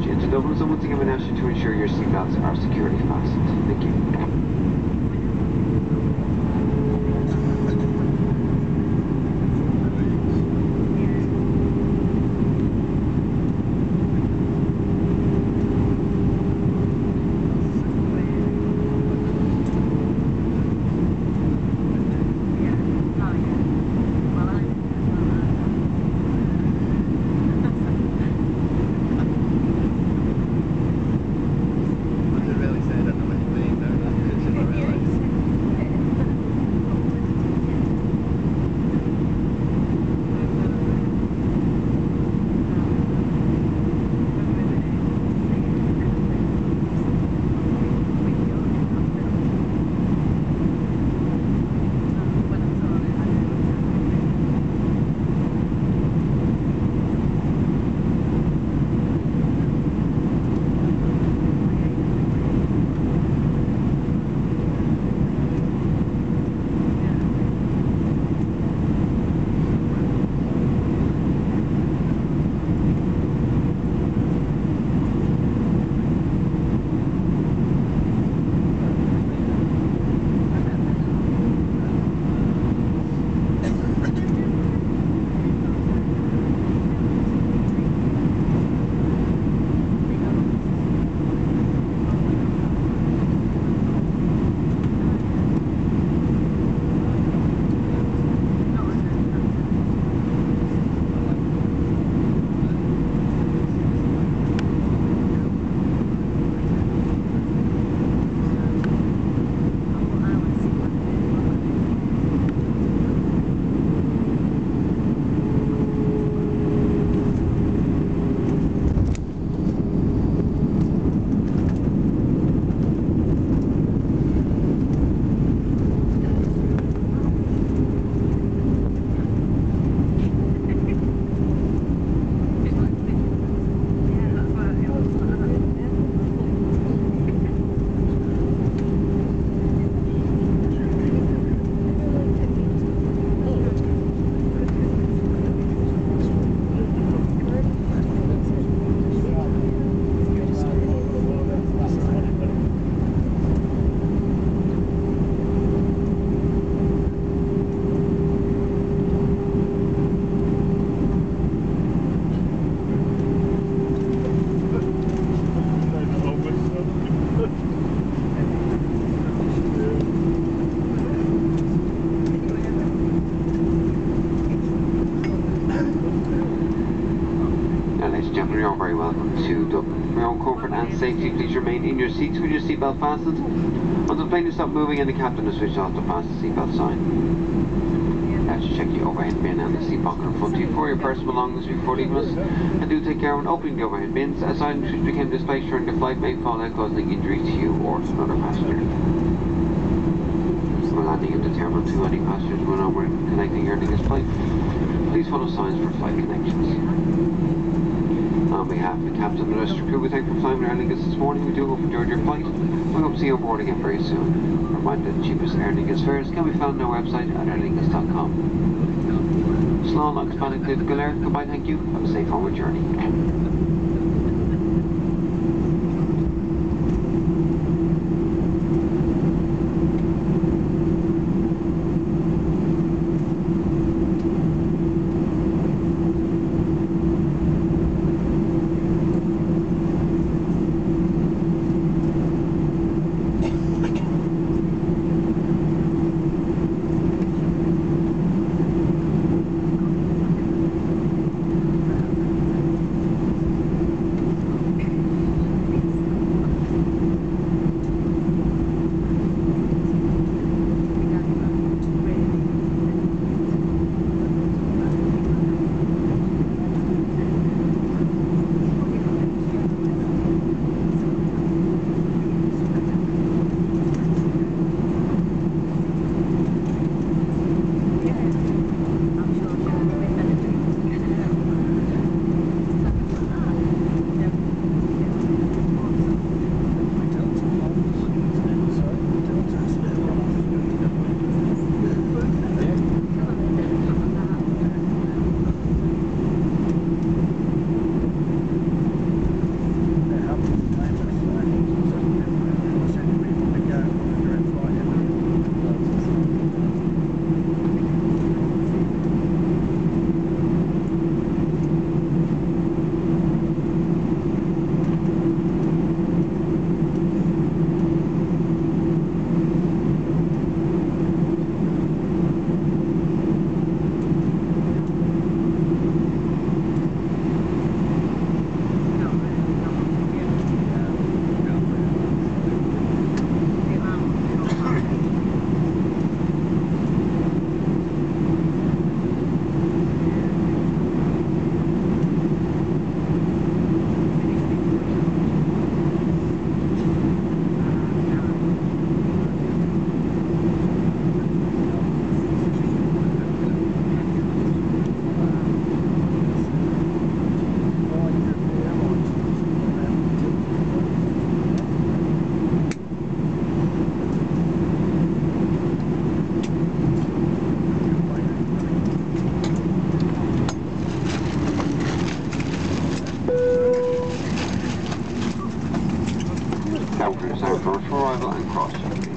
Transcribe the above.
approach into Dublin, so once again we ask you to ensure your seatbelts are securely fastened. Thank you. You're very welcome to Dublin. For your own comfort and safety, please remain in your seats with your seatbelt fastened until the plane is stopped moving and the captain has switched off the fasten seatbelt sign. Now to check the overhead bin and the seat pocket in front of you for your personal belongings before leaving us. And do take care when opening the overhead bins, as items which became displaced during the flight may fall out, causing injury to you or to another passenger. We're landing in the terminal 2. Any passengers will know we're connecting Aer Lingus flight. Please follow signs for flight connections. On behalf of the captain and the rest of the crew, we thank you for flying with Aer Lingus this morning. We do hope you enjoyed your flight. We hope to see you on board again very soon. A reminder that the cheapest Aer Lingus fares can be found on our website at airlingus.com. So long, expanding political air. Goodbye, thank you. Have a safe onward journey. cabin crew sign for arrival and cross check.